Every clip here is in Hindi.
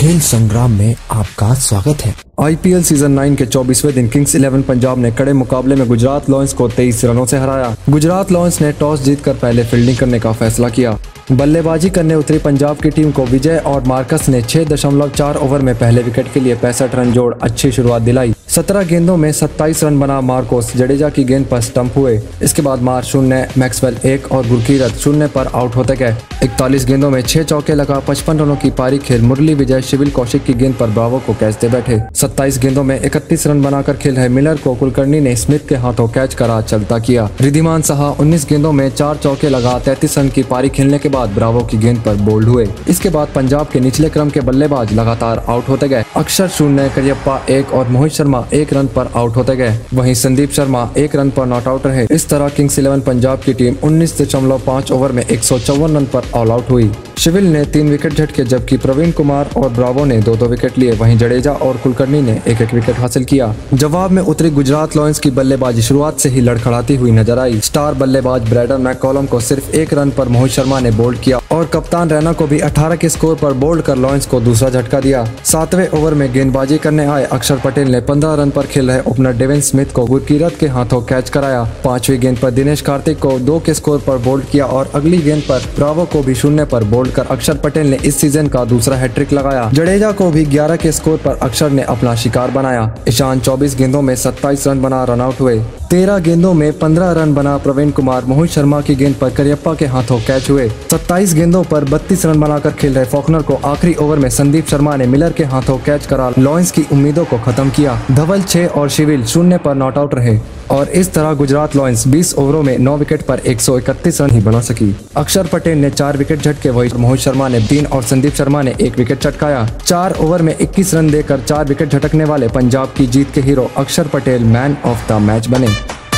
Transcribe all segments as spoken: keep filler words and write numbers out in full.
खेल संग्राम में आपका स्वागत है। आईपीएल सीजन नाइन के चौबीसवें दिन किंग्स इलेवन पंजाब ने कड़े मुकाबले में गुजरात लॉयंस को तेईस रनों से हराया। गुजरात लॉयंस ने टॉस जीतकर पहले फील्डिंग करने का फैसला किया। बल्लेबाजी करने उतरी पंजाब की टीम को विजय और मार्कस ने छह दशमलव चार ओवर में पहले विकेट के लिए पैंसठ रन जोड़ अच्छी शुरुआत दिलाई। सत्रह गेंदों में सत्ताईस रन बना मार्कोस जडेजा की गेंद पर स्टंप हुए। इसके बाद मार शून्य, मैक्सवेल एक और गुरकीरत शून्य पर आउट होते गए। इकतालीस गेंदों में छह चौके लगा पचपन रनों की पारी खेल मुरली विजय शिविल कौशिक की गेंद पर ब्रावो को कैच दे बैठे। सत्ताईस गेंदों में इकतीस रन बनाकर खेल रहे मिलर को कुलकर्णी ने स्मिथ के हाथों कैच करा चलता किया। रिद्धिमान साहा उन्नीस गेंदों में चार चौके लगा तैंतीस रन की पारी खेलने के बाद ब्रावो की गेंद पर बोल्ड हुए। इसके बाद पंजाब के निचले क्रम के बल्लेबाज लगातार आउट होते गए। अक्षर शून्य, करियप्पा एक और मोहित शर्मा एक रन पर आउट होते गए। वहीं संदीप शर्मा एक रन पर नॉट आउट रहे। इस तरह किंग्स इलेवन पंजाब की टीम उन्नीस दशमलव पाँच ओवर में एक सौ चौवन रन पर ऑल आउट हुई। शिविल ने तीन विकेट झटके जबकि प्रवीण कुमार और ब्रावो ने दो दो विकेट लिए। वहीं जडेजा और कुलकर्णी ने एक एक विकेट हासिल किया। जवाब में उतरी गुजरात लॉयंस की बल्लेबाजी शुरुआत से ही लड़खड़ाती हुई नजर आई। स्टार बल्लेबाज ब्रैडन मैककॉलम को सिर्फ एक रन पर मोहित शर्मा ने बोल्ड किया और कप्तान रैना को भी अठारह के स्कोर पर बोल्ड कर लॉयंस को दूसरा झटका दिया। सातवें ओवर में गेंदबाजी करने आए अक्षर पटेल ने पंद्रह रन पर खेल रहे ओपनर डेविन स्मिथ को गुरकीरत के हाथों कैच कराया। पांचवी गेंद पर दिनेश कार्तिक को दो के स्कोर पर बोल्ड किया और अगली गेंद पर ब्रावो को भी शून्य पर बोल्ड कर अक्षर पटेल ने इस सीजन का दूसरा हैट्रिक लगाया। जडेजा को भी ग्यारह के स्कोर पर अक्षर ने अपना शिकार बनाया। ईशान चौबीस गेंदों में सत्ताईस रन बना रन आउट हुए। तेरह गेंदों में पंद्रह रन बना प्रवीण कुमार मोहित शर्मा की गेंद पर करियप्पा के हाथों कैच हुए। सत्ताईस गेंदों पर बत्तीस रन बनाकर खेल रहे फॉकनर को आखिरी ओवर में संदीप शर्मा ने मिलर के हाथों कैच करा लॉयंस की उम्मीदों को खत्म किया। धवल छह और शिविल शून्य पर नॉट आउट रहे और इस तरह गुजरात लॉयंस बीस ओवरों में नौ विकेट पर एक सौ इकतीस रन ही बना सकी। अक्षर पटेल ने चार विकेट झटके, वही मोहित शर्मा ने तीन और संदीप शर्मा ने एक विकेट चटकाया। चार ओवर में इक्कीस रन देकर चार विकेट झटकने वाले पंजाब की जीत के hero Akshar Patel man of the match बने।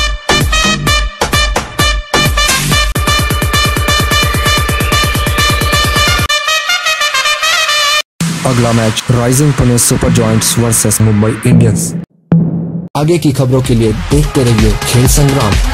अगला match rising Pune super giants versus Mumbai Indians. आगे की खबरों के लिए देखते रहिए खेल संग्राम।